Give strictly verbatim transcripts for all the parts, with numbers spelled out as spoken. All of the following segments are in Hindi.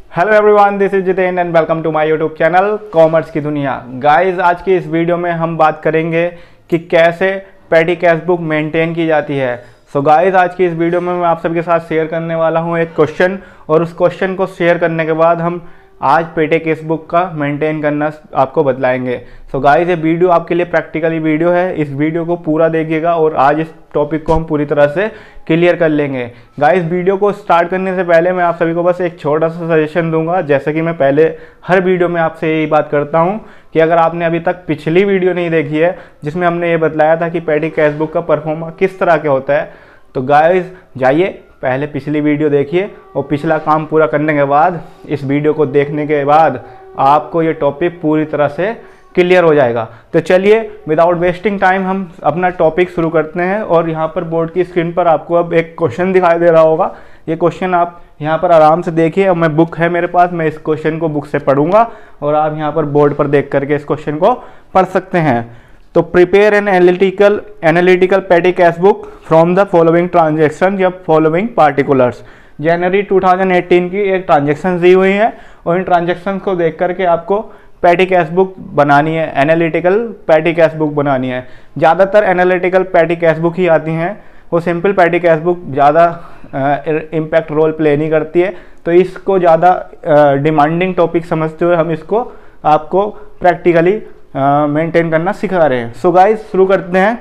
Hello everyone, this is Jitendra and welcome to my YouTube channel commerce की दुनिया। गाइस, आज की इस वीडियो में हम बात करेंगे कि कैसे पेटी कैश बुक मेंटेन की जाती है। सो so गाइस, आज की इस वीडियो में मैं आप सबके साथ शेयर करने वाला हूं एक क्वेश्चन, और उस क्वेश्चन को शेयर करने के बाद हम आज पेटी कैश बुक का मेंटेन करना आपको बतलाएंगे। सो so गाइस, ये वीडियो आपके लिए प्रैक्टिकली वीडियो है। इस वीडियो को पूरा देखिएगा और आज इस टॉपिक को हम पूरी तरह से क्लियर कर लेंगे। गाइस, वीडियो को स्टार्ट करने से पहले मैं आप सभी को बस एक छोटा सा सजेशन दूंगा। जैसे कि मैं पहले हर वीडियो में आपसे यही बात करता हूं कि अगर आपने अभी तक पिछली वीडियो नहीं देखी है जिसमें हमने ये बतलाया था कि पेटी कैश बुक का परफॉर्मा किस तरह के होता है, तो गाइस जाइए पहले पिछली वीडियो देखिए, और पिछला काम पूरा करने के बाद इस वीडियो को देखने के बाद आपको ये टॉपिक पूरी तरह से क्लियर हो जाएगा। तो चलिए विदाउट वेस्टिंग टाइम हम अपना टॉपिक शुरू करते हैं। और यहाँ पर बोर्ड की स्क्रीन पर आपको अब एक क्वेश्चन दिखाई दे रहा होगा। ये क्वेश्चन आप यहाँ पर आराम से देखिए। अब मैं बुक है मेरे पास, मैं इस क्वेश्चन को बुक से पढ़ूंगा और आप यहाँ पर बोर्ड पर देख करके इस क्वेश्चन को पढ़ सकते हैं। तो prepare an analytical analytical petty cash book from the following transaction या following particulars. January two thousand eighteen की एक ट्रांजेक्शन दी हुई है और इन ट्रांजेक्शन को देख करके आपको पेटी कैश बुक बनानी है, एनालिटिकल पेटी कैश बुक बनानी है। ज़्यादातर एनालिटिकल पेटी कैश बुक ही आती हैं, वो सिंपल पेटी कैश बुक ज़्यादा इम्पैक्ट रोल प्ले नहीं करती है। तो इसको ज़्यादा डिमांडिंग टॉपिक समझते हुए हम इसको आपको प्रैक्टिकली मेंटेन uh, करना सिखा रहे हैं। सो गाइस, शुरू करते हैं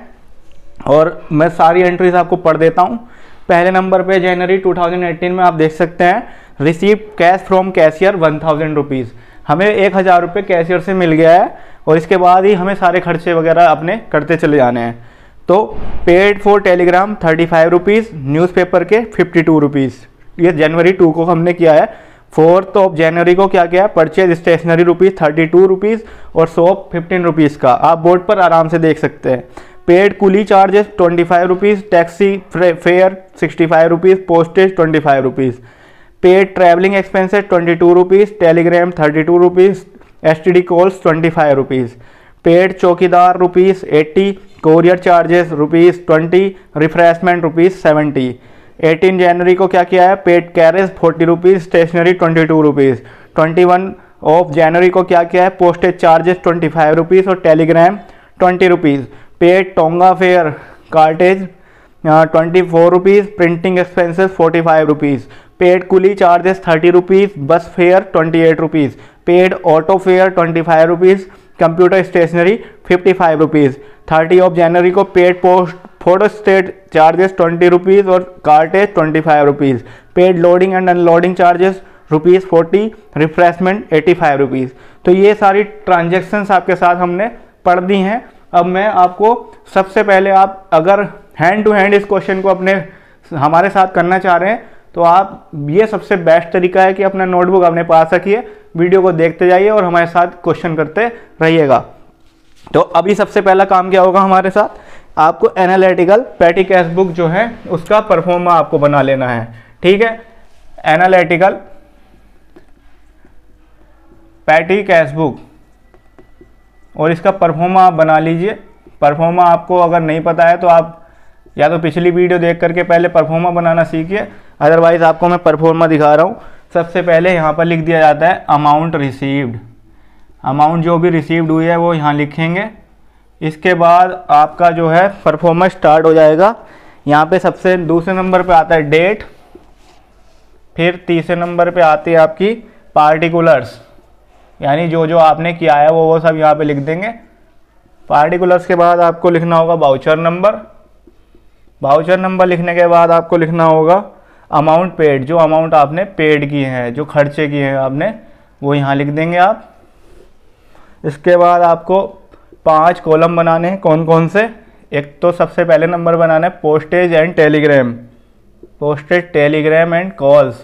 और मैं सारी एंट्रीज आपको पढ़ देता हूं। पहले नंबर पे जनवरी टू थाउजेंड एटीन में आप देख सकते हैं receive cash from cashier one thousand rupees. हमें एक हज़ार रुपये कैशियर से मिल गया है और इसके बाद ही हमें सारे खर्चे वगैरह अपने करते चले जाने हैं। तो paid for telegram thirty five rupees, newspaper के फिफ्टी टू रुपीज़। ये जनवरी टू को हमने किया है। फोर्थ ऑफ जनवरी को क्या किया है, purchase stationery rupees thirty two rupees और सोप फिफ्टीन रुपीज़ का आप बोर्ड पर आराम से देख सकते हैं। Paid coolie charges twenty five rupees, taxi fare sixty five rupees, postage twenty five rupees. Paid travelling expenses twenty two rupees, telegram thirty two rupees, S T D calls twenty five rupees. Paid chowkidar rupees eighty, courier charges rupees twenty, refreshment rupees seventy. Eighteen January को क्या किया है, paid carriage forty rupees, stationery twenty two rupees. Twenty one of January को क्या किया है, postage charges twenty five rupees और telegram twenty rupees. Paid tonga fare cartage twenty four rupees, printing expenses forty five rupees. Paid coolie charges thirty rupees, bus fare twenty eight rupees. Paid auto fare twenty five rupees, computer stationery fifty five rupees. Thirty of January को paid post photo state charges twenty rupees और cartage twenty five rupees. Paid loading and unloading charges rupees forty, refreshment eighty five rupees. तो ये सारी ट्रांजेक्शन्स आपके साथ हमने पढ़ दी हैं। अब मैं आपको सबसे पहले, आप अगर हैंड टू हैंड इस क्वेश्चन को अपने हमारे साथ करना चाह रहे हैं तो आप, ये सबसे बेस्ट तरीका है कि अपना नोटबुक अपने पास रखिए, वीडियो को देखते जाइए और हमारे साथ क्वेश्चन करते रहिएगा। तो अभी सबसे पहला काम क्या होगा हमारे साथ, आपको एनालिटिकल पेटी कैश बुक जो है उसका परफॉर्मा आपको बना लेना है। ठीक है, एनालिटिकल पेटी कैश बुक और इसका परफॉर्मा आप बना लीजिए। परफॉर्मा आपको अगर नहीं पता है तो आप या तो पिछली वीडियो देख करके पहले परफॉर्मा बनाना सीखिए, अदरवाइज आपको मैं परफॉर्मा दिखा रहा हूँ। सबसे पहले यहाँ पर लिख दिया जाता है अमाउंट रिसीव्ड। अमाउंट जो भी रिसीव्ड हुई है वो यहाँ लिखेंगे। इसके बाद आपका जो है परफॉर्मेंस स्टार्ट हो जाएगा। यहाँ पे सबसे दूसरे नंबर पे आता है डेट, फिर तीसरे नंबर पे आती है आपकी पार्टिकुलर्स, यानी जो जो आपने किया है वो वो सब यहाँ पे लिख देंगे। पार्टिकुलर्स के बाद आपको लिखना होगा वाउचर नंबर। वाउचर नंबर लिखने के बाद आपको लिखना होगा अमाउंट पेड, जो अमाउंट आपने पेड किए हैं, जो खर्चे किए हैं आपने, वो यहाँ लिख देंगे आप। इसके बाद आपको पांच कॉलम बनाने हैं। कौन कौन से, एक तो सबसे पहले नंबर बनाना है postage and telegram, postage telegram and calls.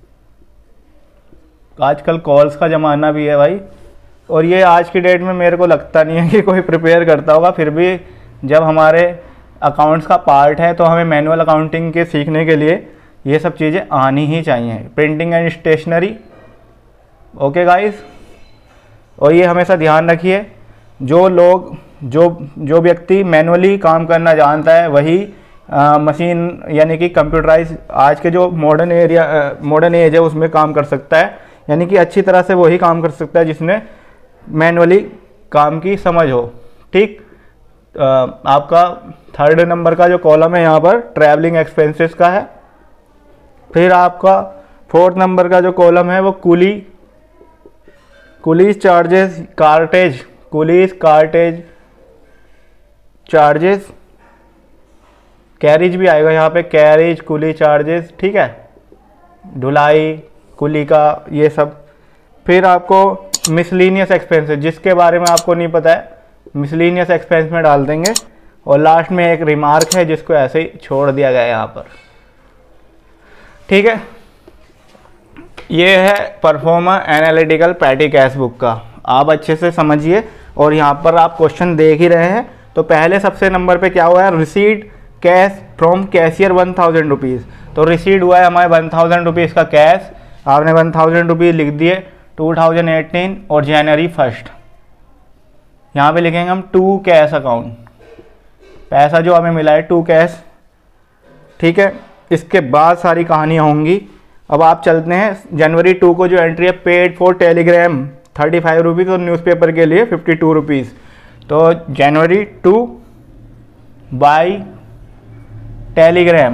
आजकल कॉल्स का ज़माना भी है भाई, और ये आज की डेट में मेरे को लगता नहीं है कि कोई प्रिपेयर करता होगा। फिर भी जब हमारे अकाउंट्स का पार्ट है तो हमें मैनुअल अकाउंटिंग के सीखने के लिए ये सब चीज़ें आनी ही चाहिए। Printing and stationery, okay guys. और ये हमेशा ध्यान रखिए, जो लोग जो जो व्यक्ति मैनुअली काम करना जानता है वही आ, मशीन यानी कि कंप्यूटराइज आज के जो मॉडर्न एरिया मॉडर्न एज है उसमें काम कर सकता है। यानी कि अच्छी तरह से वही काम कर सकता है जिसने मैनुअली काम की समझ हो। ठीक, आपका थर्ड नंबर का जो कॉलम है यहाँ पर ट्रैवलिंग एक्सपेंसेस का है। फिर आपका फोर्थ नंबर का जो कॉलम है वो coolie coolies charges cartage coolies cartage charges, carriage भी आएगा यहाँ पे, कैरिज कुली चार्जेस, ठीक है, ढुलाई कुली का ये सब। फिर आपको मिसलीनियस एक्सपेंसेस, जिसके बारे में आपको नहीं पता है मिसलीनियस एक्सपेंस में डाल देंगे। और लास्ट में एक रिमार्क है जिसको ऐसे ही छोड़ दिया गया है यहाँ पर। ठीक है, ये है proforma analytical petty cash book का, आप अच्छे से समझिए। और यहाँ पर आप क्वेश्चन देख ही रहे हैं। तो पहले सबसे नंबर पे क्या हुआ है, receipt cash from cashier one thousand rupees. तो रिसीट हुआ है हमारे वन थाउजेंड रुपीज़ का कैश, आपने वन थाउजेंड रुपीज़ लिख दिए टू थाउजेंड एटीन और जनवरी फर्स्ट। यहाँ पे लिखेंगे हम टू कैश अकाउंट, पैसा जो हमें मिला है टू कैश। ठीक है, इसके बाद सारी कहानियाँ होंगी। अब आप चलते हैं जनवरी टू को जो एंट्री है, paid for telegram thirty five rupees और न्यूज़पेपर के लिए फिफ्टी टू रुपीज़। तो जनवरी टू बाई टेलीग्राम,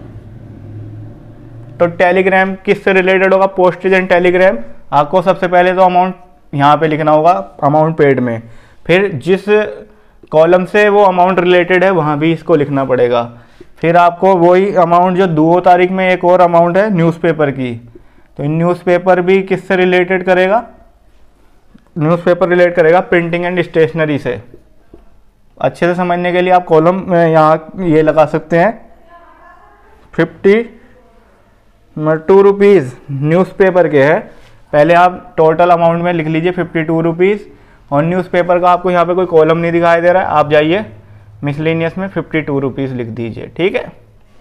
तो टेलीग्राम किससे रिलेटेड होगा, पोस्टेज एंड टेलीग्राम। आपको सबसे पहले तो अमाउंट यहाँ पे लिखना होगा अमाउंट पेड में, फिर जिस कॉलम से वो अमाउंट रिलेटेड है वहाँ भी इसको लिखना पड़ेगा। फिर आपको वही अमाउंट जो दो तारीख में एक और अमाउंट है न्यूज़पेपर की, तो न्यूज़पेपर भी किससे रिलेटेड करेगा, न्यूज़पेपर रिलेट करेगा प्रिंटिंग एंड स्टेशनरी से। अच्छे से समझने के लिए आप कॉलम में यहाँ ये लगा सकते हैं फिफ्टी टू रुपीज़ न्यूज़पेपर के है। पहले आप टोटल अमाउंट में लिख लीजिए फिफ्टी टू रुपीज़, और न्यूज़पेपर का आपको यहाँ पे कोई कॉलम नहीं दिखाई दे रहा है, आप जाइए मिसलेनियस में फिफ्टी टू रुपीज़ लिख दीजिए। ठीक है,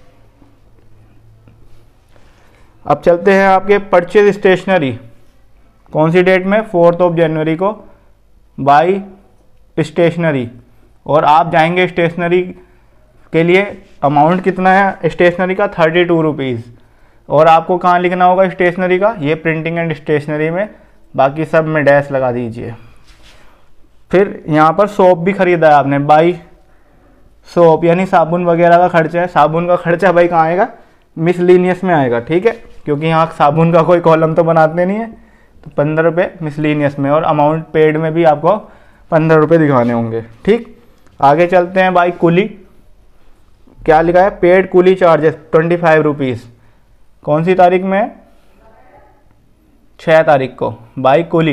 अब चलते हैं आपके परचेज स्टेशनरी, कौन सी डेट में, फोर्थ ऑफ जनवरी को बाई स्टेशनरी। और आप जाएंगे स्टेशनरी के लिए, अमाउंट कितना है स्टेशनरी का, थर्टी टू रुपीज़। और आपको कहाँ लिखना होगा स्टेशनरी का, ये प्रिंटिंग एंड स्टेशनरी में, बाकी सब में डैश लगा दीजिए। फिर यहाँ पर सोप भी खरीदा है आपने, बाई सोप यानी साबुन वगैरह का खर्चा है। साबुन का खर्चा भाई कहाँ आएगा, मिसलीनियस में आएगा। ठीक है, क्योंकि यहाँ साबुन का कोई कॉलम तो बनाते नहीं है, तो पंद्रह रुपये मिसलीनियस में, और अमाउंट पेड में भी आपको पंद्रह रुपये दिखाने होंगे। ठीक, आगे चलते हैं बाई कुली, क्या लिखा है, paid coolie charges twenty five rupees. कौन सी तारीख में, छः तारीख को बाई कुली।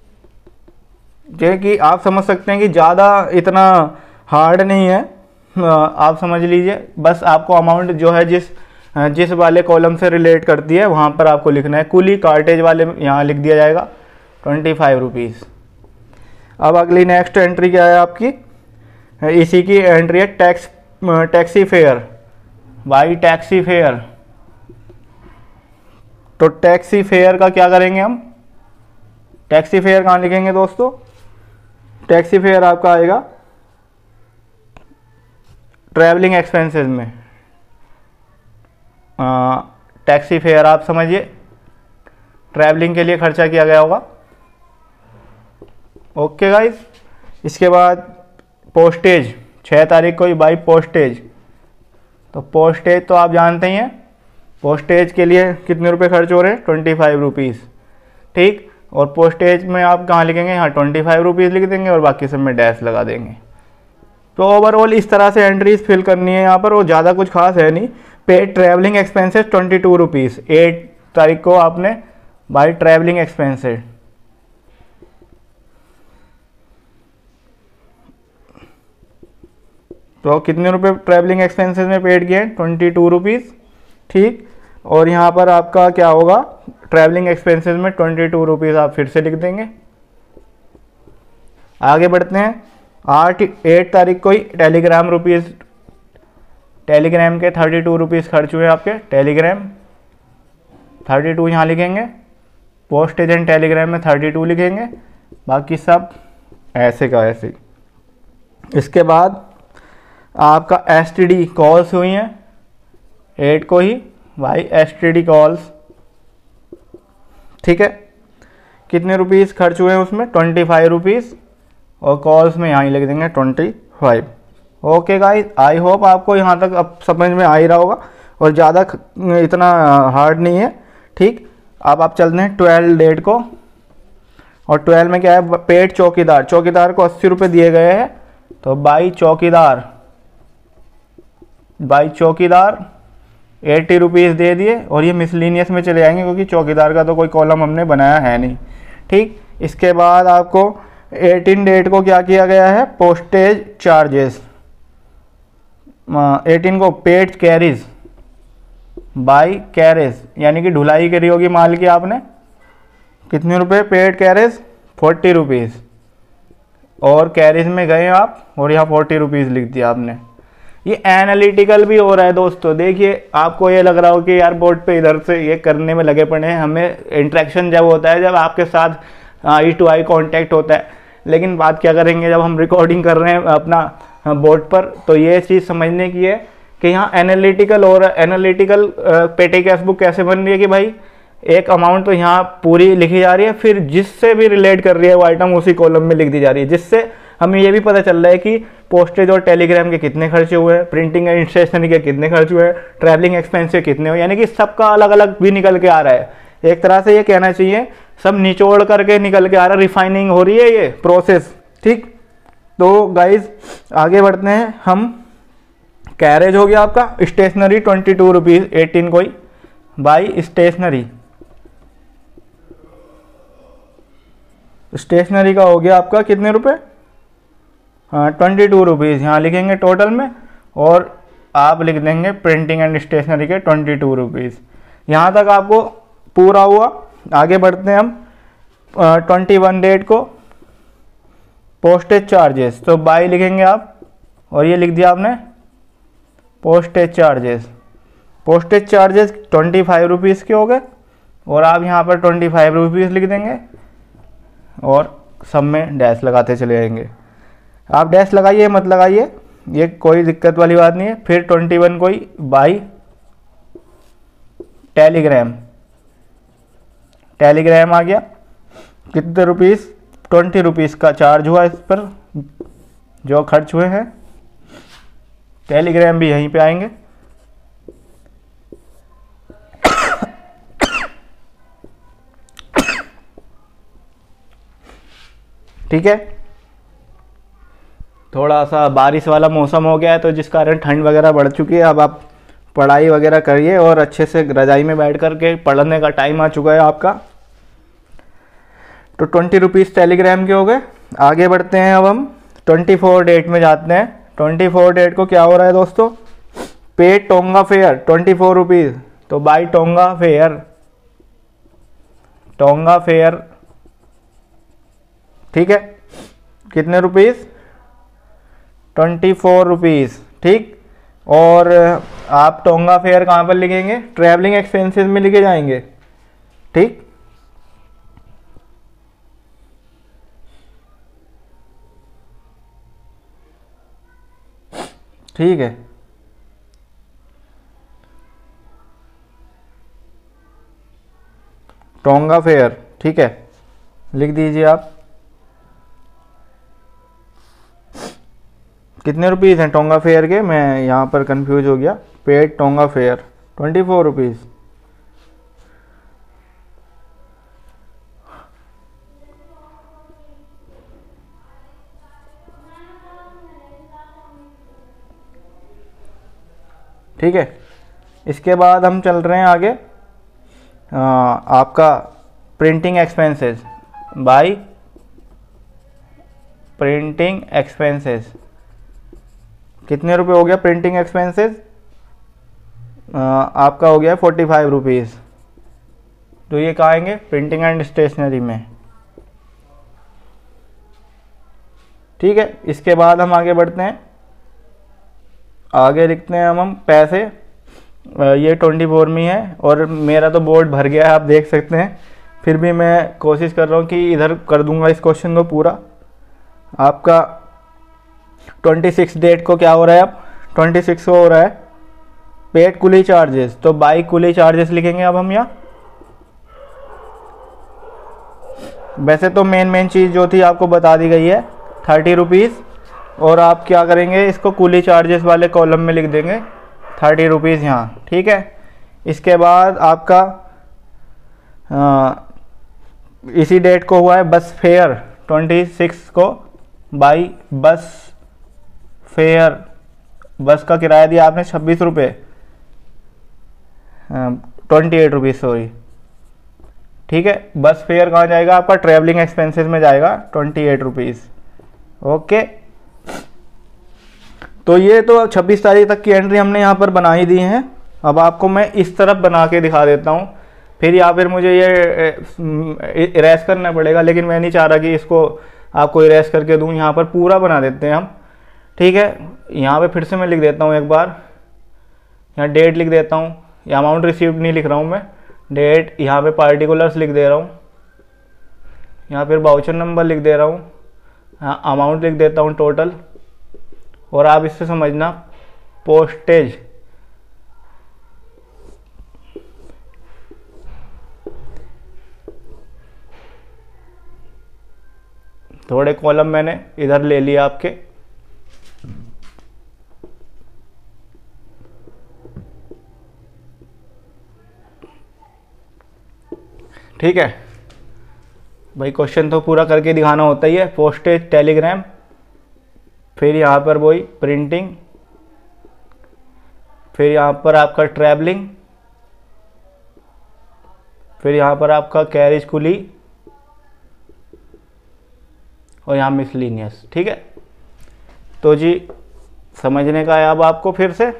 जो कि आप समझ सकते हैं कि ज़्यादा इतना हार्ड नहीं है, आप समझ लीजिए। बस आपको अमाउंट जो है जिस जिस वाले कॉलम से रिलेट करती है वहाँ पर आपको लिखना है। कुली कार्टेज वाले यहाँ लिख दिया जाएगा ट्वेंटी फाइव रुपीज़। अब अगली नेक्स्ट एंट्री क्या है आपकी, इसी की एंट्री है tax taxi fare, by taxi fare. तो टैक्सी फेयर का क्या करेंगे हम, टैक्सी फेयर कहाँ लिखेंगे दोस्तों, टैक्सी फेयर आपका आएगा ट्रैवलिंग एक्सपेंसेस में। टैक्सी फेयर आप समझिए ट्रैवलिंग के लिए खर्चा किया गया होगा। ओके गाइस, इसके बाद पोस्टेज, छः तारीख को ही बाई पोस्टेज। तो पोस्टेज तो आप जानते ही हैं, पोस्टेज के लिए कितने रुपए खर्च हो रहे हैं, ट्वेंटी फाइव रुपीज़। ठीक, और पोस्टेज में आप कहाँ लिखेंगे, यहाँ ट्वेंटी फाइव रुपीज़ लिख देंगे और बाकी सब में डैश लगा देंगे। तो ओवरऑल इस तरह से एंट्रीज फिल करनी है यहाँ पर, और ज़्यादा कुछ खास है नहीं। Paid travelling expenses twenty two rupees, eight तारीख को आपने बाई ट्रैवलिंग एक्सपेंसेस। तो कितने रुपए ट्रैवलिंग एक्सपेंसेस में पेड किए हैं, ट्वेंटी टू रुपीज़। ठीक, और यहाँ पर आपका क्या होगा, ट्रैवलिंग एक्सपेंसेस में ट्वेंटी टू रुपीज़ आप फिर से लिख देंगे। आगे बढ़ते हैं, आठ एट तारीख को ही टेलीग्राम रुपीज़, टेलीग्राम के थर्टी टू रुपीज़ खर्च हुए आपके, टेलीग्राम थर्टी टू यहाँ लिखेंगे, पोस्टेज एंड टेलीग्राम में थर्टी टू लिखेंगे, बाकी सब ऐसे का ऐसे। इसके बाद आपका एस टी डी कॉल्स हुई हैं एट को ही, भाई एस टी डी कॉल्स। ठीक है, कितने रुपीज़ खर्च हुए हैं उसमें, ट्वेंटी फाइव रुपीज़, और कॉल्स में यहाँ ही लिख देंगे twenty five. Okay guys, I hope आपको यहाँ तक अब समझ में आ ही रहा होगा और ज़्यादा इतना हार्ड नहीं है। ठीक, अब आप चलते हैं ट्वेल्व डेट को, और ट्वेल्व में क्या है, पेड चौकीदार, चौकीदार को अस्सी रुपये दिए गए हैं, तो बाई चौकीदार, बाई चौकीदार एटी रुपीज़ दे दिए, और ये मिसलिनियस में चले जाएंगे क्योंकि चौकीदार का तो कोई कॉलम हमने बनाया है नहीं। ठीक, इसके बाद आपको एटीन डेट को क्या किया गया है, पोस्टेज चार्जेस, एटीन को पेड कैरीज बाई कैरेज, यानी कि ढुलाई करी होगी माल की आपने, कितने रुपए, पेड कैरेज फोर्टी रुपीज़, और कैरेज में गए आप और यहाँ फोर्टी रुपीज़ लिख दिया आपने। ये एनालिटिकल भी हो रहा है दोस्तों। देखिए, आपको ये लग रहा हो कि यार बोर्ड पे इधर से ये करने में लगे पड़े हैं, हमें इंटरेक्शन जब होता है, जब आपके साथ आई टू आई कांटेक्ट होता है, लेकिन बात क्या करेंगे जब हम रिकॉर्डिंग कर रहे हैं अपना बोर्ड पर, तो ये चीज़ समझने की है कि यहाँ एनालिटिकल हो रहा है। एनालिटिकल पेटी कैश बुक कैसे बन रही है कि भाई एक अमाउंट तो यहाँ पूरी लिखी जा रही है, फिर जिससे भी रिलेट कर रही है वो आइटम उसी कॉलम में लिख दी जा रही है, जिससे हमें ये भी पता चल रहा है कि पोस्टेज और टेलीग्राम के कितने खर्चे हुए हैं, प्रिंटिंग एंड स्टेशनरी के कितने खर्च हुए हैं, ट्रैवलिंग एक्सपेंस के कितने हुए, यानी कि सबका अलग अलग भी निकल के आ रहा है। एक तरह से ये कहना चाहिए सब निचोड़ करके निकल के आ रहा है, रिफाइनिंग हो रही है ये प्रोसेस। ठीक, तो गाइज आगे बढ़ते हैं हम। कैरेज हो गया आपका, stationery twenty two rupees eighteen कोई बाई स्टेशनरी, स्टेशनरी का हो गया आपका कितने रुपए, हाँ ट्वेंटी टू रुपीज़ यहाँ लिखेंगे टोटल में, और आप लिख देंगे प्रिंटिंग एंड स्टेशनरी के ट्वेंटी टू रुपीज़। यहाँ तक आपको पूरा हुआ। आगे बढ़ते हैं हम ट्वेंटी वन डेट को, पोस्टेज चार्जेस, तो बाई लिखेंगे आप, और ये लिख दिया आपने postage charges. Postage charges twenty five rupees के हो गए, और आप यहाँ पर ट्वेंटी फाइव रुपीज़ लिख देंगे, और सब में डैश लगाते चले जाएंगे। आप डैश लगाइए मत लगाइए, ये कोई दिक्कत वाली बात नहीं है। फिर ट्वेंटी वन कोई बाई टेलीग्राम, टेलीग्राम आ गया, कितने रुपीज़, ट्वेंटी रुपीज़ का चार्ज हुआ इस पर जो खर्च हुए हैं। टेलीग्राम भी यहीं पे आएंगे। ठीक है, थोड़ा सा बारिश वाला मौसम हो गया है तो जिस कारण ठंड वगैरह बढ़ चुकी है। अब आप पढ़ाई वगैरह करिए और अच्छे से रजाई में बैठ कर के पढ़ने का टाइम आ चुका है आपका। तो ट्वेंटी रुपीज़ टेलीग्राम के हो गए। आगे बढ़ते हैं, अब हम ट्वेंटी फोर डेट में जाते हैं। ट्वेंटी फोर डेट को क्या हो रहा है दोस्तों, pay tonga fare twenty four rupees, तो by tonga fare, tonga fare ठीक है, कितने रुपीज़, ट्वेंटी फोर रुपीज़। ठीक, और आप टोंगा फेयर कहाँ पर लिखेंगे, ट्रैवलिंग एक्सपेंसेस में लिखे जाएंगे। ठीक, ठीक है, टोंगा फेयर ठीक है, लिख दीजिए आप। कितने रुपीज़ हैं टोंगा फेयर के, मैं यहाँ पर कंफ्यूज हो गया। Paid tonga fare twenty four rupees. ठीक है, इसके बाद हम चल रहे हैं आगे। आ, आपका printing expenses by printing expenses कितने रुपए हो गया प्रिंटिंग एक्सपेंसेस, आपका हो गया फोर्टी फाइव रुपीज़। तो ये कहाँ आएंगे, प्रिंटिंग एंड स्टेशनरी में। ठीक है, इसके बाद हम आगे बढ़ते हैं। आगे लिखते हैं हम हम पैसे, ये ट्वेंटी फोर में है और मेरा तो बोर्ड भर गया है आप देख सकते हैं, फिर भी मैं कोशिश कर रहा हूँ कि इधर कर दूंगा इस क्वेश्चन को पूरा। आपका ट्वेंटी सिक्स डेट को क्या हो रहा है, अब ट्वेंटी सिक्स को हो रहा है पेड कुली चार्जेस, तो बाई कुली चार्जेस लिखेंगे अब हम यहाँ। वैसे तो मेन मेन चीज़ जो थी आपको बता दी गई है, थर्टी रुपीज़। और आप क्या करेंगे, इसको कूली चार्जेस वाले कॉलम में लिख देंगे थर्टी रुपीज़ यहाँ, ठीक है। इसके बाद आपका आ, इसी डेट को हुआ है बस फेयर ट्वेंटी सिक्स को, बाई बस फेयर, बस का किराया दिया आपने छब्बीस रुपये, ट्वेंटी एट रुपीज़ सॉरी, ठीक है। बस फेयर कहाँ जाएगा आपका, ट्रैवलिंग एक्सपेंसेस में जाएगा ट्वेंटी एट रुपीज़, ओके। तो ये तो छब्बीस तारीख तक की एंट्री हमने यहाँ पर बना ही दी है। अब आपको मैं इस तरफ बना के दिखा देता हूँ, फिर या फिर मुझे ये इरेज करना पड़ेगा, लेकिन मैं नहीं चाह रहा कि इसको आपको इरेज करके दूँ। यहाँ पर पूरा बना देते हैं हम, ठीक है। यहाँ पे फिर से मैं लिख देता हूँ एक बार, यहाँ डेट लिख देता हूँ, या अमाउंट रिसीव्ड नहीं लिख रहा हूँ मैं, डेट, यहाँ पे पार्टिकुलर्स लिख दे रहा हूँ, यहाँ फिर वाउचर नंबर लिख दे रहा हूँ, यहाँ अमाउंट लिख देता हूँ टोटल। और आप इससे समझना पोस्टेज, थोड़े कॉलम मैंने इधर ले लिया आपके, ठीक है भाई। क्वेश्चन तो पूरा करके दिखाना होता ही है। पोस्टेज, टेलीग्राम, फिर यहाँ पर वही प्रिंटिंग, फिर यहाँ पर आपका ट्रैवलिंग, फिर यहाँ पर आपका कैरेज कुली, और यहाँ मिसलिनियस, ठीक है। तो जी समझने का है अब आपको फिर से।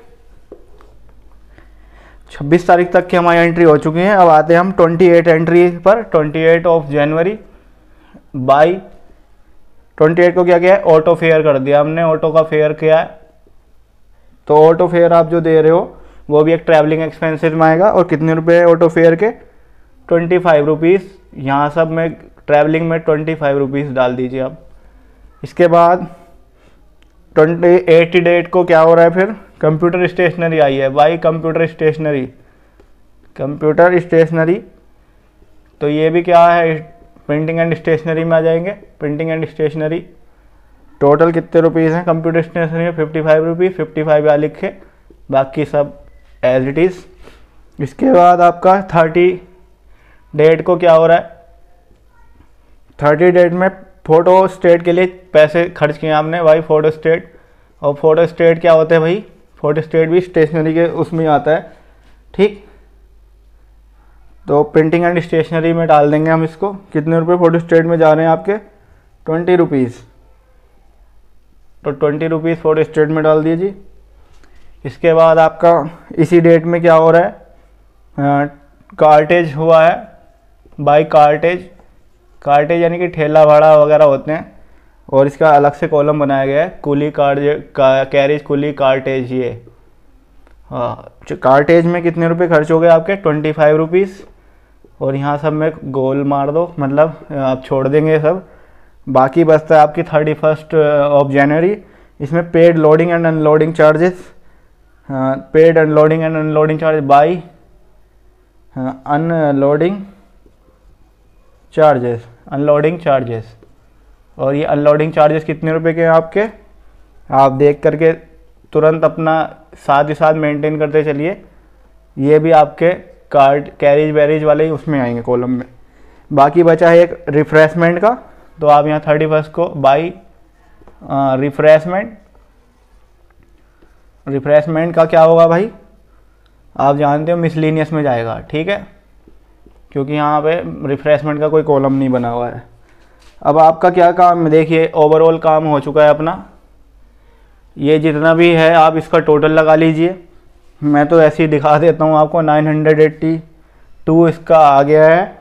छब्बीस तारीख तक की हमारी एंट्री हो चुकी है। अब आते हैं हम अट्ठाईस एंट्री पर, अट्ठाईस ऑफ जनवरी बाई अट्ठाईस को क्या किया है, ऑटो फेयर कर दिया हमने। ऑटो का फेयर क्या है, तो ऑटो फेयर आप जो दे रहे हो वो भी एक ट्रैवलिंग एक्सपेंसेस में आएगा। और कितने रुपए है ऑटो फेयर के, ट्वेंटी फाइव रुपीज़। यहाँ सब में ट्रैवलिंग में ट्वेंटी फाइव रुपीज़ डाल दीजिए आप। इसके बाद ट्वेंटी एटी डेट को क्या हो रहा है, फिर कंप्यूटर स्टेशनरी आई है, by computer stationery, computer stationery. तो ये भी क्या है, प्रिंटिंग एंड स्टेशनरी में आ जाएंगे। प्रिंटिंग एंड स्टेशनरी टोटल कितने रुपीज़ हैं कंप्यूटर स्टेशनरी में, fifty five rupees, fifty five यहाँ लिखे, बाकी सब एज इट इज़। इसके बाद आपका थर्टी डेट को क्या हो रहा है, थर्टी डेट में फ़ोटो स्टेट के लिए पैसे खर्च किए आपने भाई, फ़ोटो स्टेट। और फोटो स्टेट क्या होते हैं भाई, फोटो स्टेट भी स्टेशनरी के उसमें आता है, ठीक। तो प्रिंटिंग एंड स्टेशनरी में डाल देंगे हम इसको। कितने रुपए फोटो स्टेट में जा रहे हैं आपके, ट्वेंटी रुपीज़। तो ट्वेंटी रुपीज़ फोटो स्टेट में डाल दीजिए। इसके बाद आपका इसी डेट में क्या हो रहा है, कार्टेज हुआ है, बाई कार्टेज। कार्टेज यानी कि ठेला भाड़ा वगैरह होते हैं, और इसका अलग से कॉलम बनाया गया है, कुली कार्ड का, कैरेज कुली कार्टेज। ये हाँ, कार्टेज में कितने रुपए खर्च हो गए आपके, ट्वेंटी फाइव रुपीज़। और यहाँ सब में गोल मार दो, मतलब आप छोड़ देंगे सब। बाकी बचता है आपकी थर्टी फर्स्ट ऑफ जनवरी। इसमें paid loading and unloading charges, paid unloading and unloading charge by unloading charges, unloading charges. और ये अनलोडिंग चार्जेस कितने रुपए के हैं आपके, आप देख करके तुरंत अपना साथ ही साथ मेंटेन करते चलिए। ये भी आपके कार्ड कैरेज वैरेज वाले ही उसमें आएंगे कॉलम में। बाकी बचा है एक रिफ्रेशमेंट का, तो आप यहाँ थर्टी फर्स्ट को बाई रिफ्रेशमेंट। रिफ्रेशमेंट का क्या होगा भाई, आप जानते हो मिसलिनियस में जाएगा, ठीक है, क्योंकि यहाँ पे रिफ्रेशमेंट का कोई कॉलम नहीं बना हुआ है। अब आपका क्या काम, देखिए ओवरऑल काम हो चुका है अपना। ये जितना भी है आप इसका टोटल लगा लीजिए। मैं तो ऐसे ही दिखा देता हूँ आपको, नाइन हंड्रेड एट्टी टू इसका आ गया है।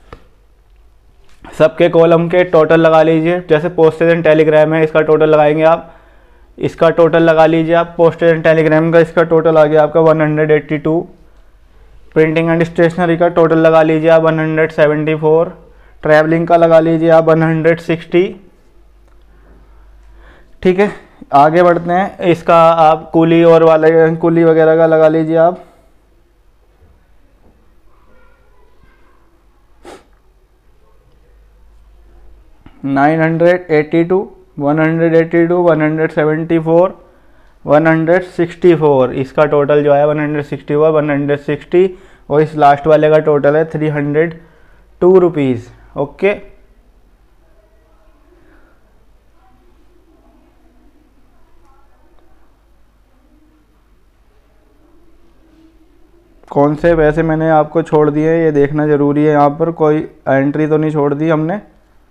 सबके कॉलम के टोटल लगा लीजिए। जैसे पोस्टेज एंड टेलीग्राम है, इसका टोटल लगाएंगे आप, इसका टोटल लगा लीजिए आप। पोस्टेज एंड टेलीग्राम का इसका टोटल आ गया आपका one hundred eighty two. Printing and stationery का टोटल लगा लीजिए आप one hundred seventy four. Travelling का लगा लीजिए आप वन हंड्रेड सिक्सटी। ठीक है, आगे बढ़ते हैं। इसका आप कूली और वाले कूली वगैरह का लगा लीजिए आप। Nine hundred eighty two, one hundred eighty two, one hundred seventy four, one hundred sixty four, इसका टोटल जो है one hundred sixty four, one hundred sixty, और इस लास्ट वाले का टोटल है three hundred two rupees. Okay, कौन से पैसे मैंने आपको छोड़ दिए ये देखना ज़रूरी है। यहाँ पर कोई एंट्री तो नहीं छोड़ दी हमने।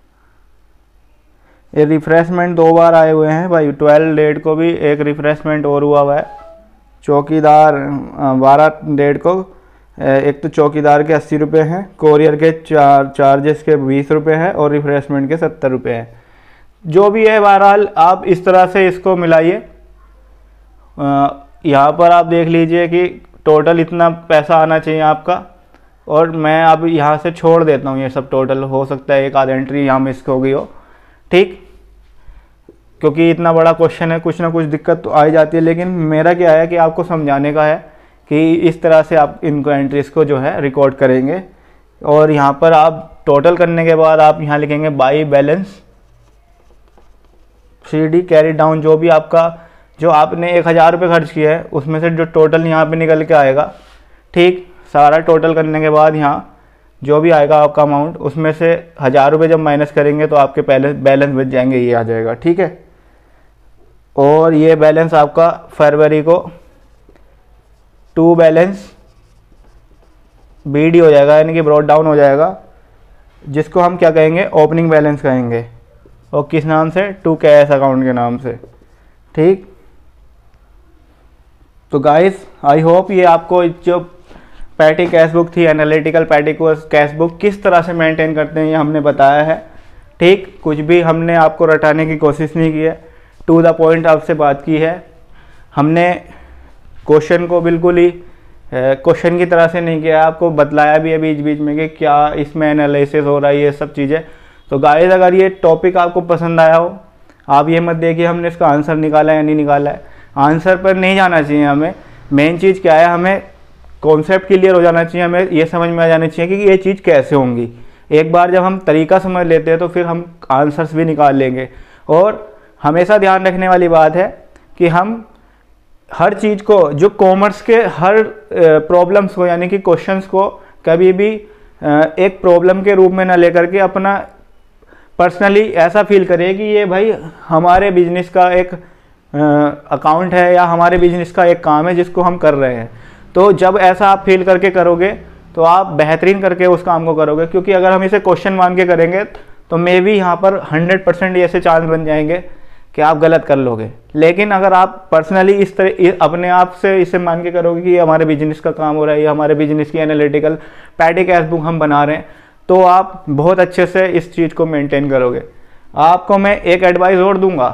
ये रिफ्रेशमेंट दो बार आए हुए हैं भाई, ट्वेल्व डेट को भी एक रिफ्रेशमेंट और हुआ हुआ है। चौकीदार बारह डेट को एक तो चौकीदार के अस्सी रुपये हैं, कोरियर के चार चार्जेस के बीस रुपये हैं और रिफ्रेशमेंट के सत्तर रुपये हैं। जो भी है बहरहाल आप इस तरह से इसको मिलाइए। यहाँ पर आप देख लीजिए कि टोटल इतना पैसा आना चाहिए आपका, और मैं अब यहाँ से छोड़ देता हूँ ये सब टोटल। हो सकता है एक आध एंट्री यहाँ मिस हो गई हो, ठीक, क्योंकि इतना बड़ा क्वेश्चन है, कुछ ना कुछ दिक्कत तो आ ही जाती है। लेकिन मेरा क्या है कि आपको समझाने का है कि इस तरह से आप इनको एंट्रीज को जो है रिकॉर्ड करेंगे। और यहाँ पर आप टोटल करने के बाद आप यहाँ लिखेंगे by balance C D carry down. जो भी आपका जो आपने एक हज़ार रुपये खर्च किया है उसमें से जो टोटल यहाँ पे निकल के आएगा, ठीक, सारा टोटल करने के बाद यहाँ जो भी आएगा आपका अमाउंट, उसमें से हज़ार रुपये जब माइनस करेंगे तो आपके पहले बैलेंस बच जाएंगे, ये आ जाएगा, ठीक है। और ये बैलेंस आपका फरवरी को टू बैलेंस बी डी हो जाएगा, यानी कि ब्रॉड डाउन हो जाएगा, जिसको हम क्या कहेंगे, ओपनिंग बैलेंस कहेंगे। और किस नाम से, टू कैश अकाउंट के नाम से, ठीक। तो गाइस आई होप ये आपको जो पैटी कैश बुक थी, एनालिटिकल पैटी कैश बुक किस तरह से मेंटेन करते हैं ये हमने बताया है, ठीक। कुछ भी हमने आपको रटाने की कोशिश नहीं की है, टू द पॉइंट आपसे बात की है हमने। क्वेश्चन को बिल्कुल ही क्वेश्चन की तरह से नहीं किया, आपको बतलाया भी है बीच बीच में कि क्या इसमें एनालिसिस हो रहा है, ये सब चीज़ें। तो गाइस अगर ये टॉपिक आपको पसंद आया हो, आप ये मत देखिए हमने इसका आंसर निकाला या नहीं निकाला है, आंसर पर नहीं जाना चाहिए हमें। मेन चीज़ क्या है, हमें कॉन्सेप्ट क्लियर हो जाना चाहिए, हमें ये समझ में आ जाना चाहिए कि ये चीज़ कैसे होंगी। एक बार जब हम तरीका समझ लेते हैं तो फिर हम आंसर्स भी निकाल लेंगे। और हमेशा ध्यान रखने वाली बात है कि हम हर चीज़ को, जो कॉमर्स के हर प्रॉब्लम्स को, यानी कि क्वेश्चंस को कभी भी एक प्रॉब्लम के रूप में ना लेकर के अपना पर्सनली ऐसा फील करें कि ये भाई हमारे बिजनेस का एक अकाउंट है या हमारे बिजनेस का एक काम है जिसको हम कर रहे हैं। तो जब ऐसा आप फील करके करोगे तो आप बेहतरीन करके उस काम को करोगे, क्योंकि अगर हम इसे क्वेश्चन मान के करेंगे तो मे भी यहाँ पर हंड्रेड परसेंट ऐसे चांस बन जाएंगे कि आप गलत कर लोगे। लेकिन अगर आप पर्सनली इस तरह अपने आप से इसे मान के करोगे कि ये हमारे बिजनेस का काम हो रहा है, ये हमारे बिजनेस की एनालिटिकल पैटी कैश बुक हम बना रहे हैं, तो आप बहुत अच्छे से इस चीज़ को मेंटेन करोगे। आपको मैं एक एडवाइस और दूंगा,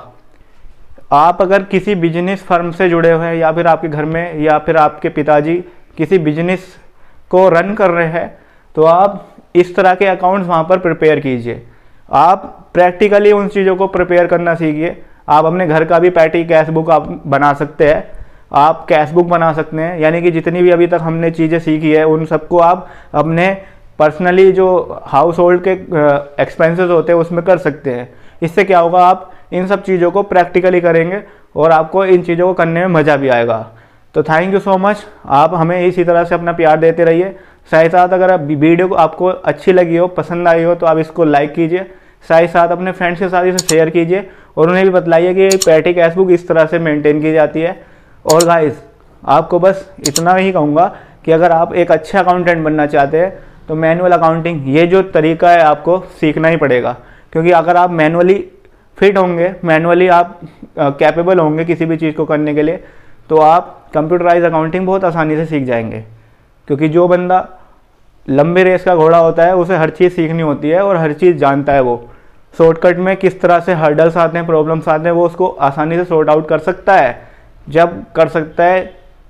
आप अगर किसी बिजनेस फर्म से जुड़े हुए हैं या फिर आपके घर में या फिर आपके पिताजी किसी बिजनेस को रन कर रहे हैं, तो आप इस तरह के अकाउंट्स वहाँ पर प्रिपेयर कीजिए। आप प्रैक्टिकली उन चीज़ों को प्रिपेयर करना सीखिए। आप अपने घर का भी पैटी कैश बुक आप बना सकते हैं, आप कैश बुक बना सकते हैं, यानी कि जितनी भी अभी तक हमने चीज़ें सीखी है उन सबको आप अपने पर्सनली जो हाउस होल्ड के एक्सपेंसेस होते हैं उसमें कर सकते हैं। इससे क्या होगा, आप इन सब चीज़ों को प्रैक्टिकली करेंगे और आपको इन चीज़ों को करने में मज़ा भी आएगा। तो थैंक यू सो मच, आप हमें इसी तरह से अपना प्यार देते रहिए। साथ ही साथ अगर वीडियो आपको अच्छी लगी हो, पसंद आई हो, तो आप इसको लाइक कीजिए, साथ ही साथ अपने फ्रेंड्स के साथ इसे शेयर कीजिए और उन्हें भी बतलाइए कि पैटी कैश बुक इस तरह से मेंटेन की जाती है। और गाइस आपको बस इतना ही कहूँगा कि अगर आप एक अच्छा अकाउंटेंट बनना चाहते हैं तो मैनुअल अकाउंटिंग ये जो तरीका है आपको सीखना ही पड़ेगा, क्योंकि अगर आप मैनुअली फिट होंगे, मैनुअली आप कैपेबल होंगे किसी भी चीज़ को करने के लिए, तो आप कंप्यूटराइज अकाउंटिंग बहुत आसानी से सीख जाएंगे। क्योंकि जो बंदा लंबे रेस का घोड़ा होता है उसे हर चीज़ सीखनी होती है और हर चीज़ जानता है, वो शॉर्टकट में किस तरह से हर्डल्स आते हैं, प्रॉब्लम्स आते हैं, वो उसको आसानी से सॉर्ट आउट कर सकता है जब कर सकता है।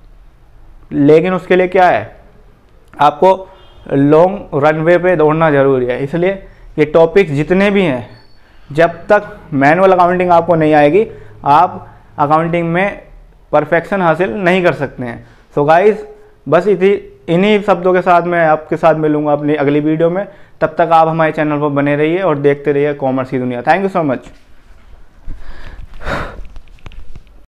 लेकिन उसके लिए क्या है, आपको लॉन्ग रनवे पे दौड़ना ज़रूरी है। इसलिए ये टॉपिक्स जितने भी हैं, जब तक मैनुअल अकाउंटिंग आपको नहीं आएगी आप अकाउंटिंग में परफेक्शन हासिल नहीं कर सकते हैं। सो गाइस बस इसी इन्हीं शब्दों के साथ मैं आपके साथ मिलूंगा अपनी अगली वीडियो में। तब तक आप हमारे चैनल पर बने रहिए और देखते रहिए कॉमर्स की दुनिया। Thank you so much.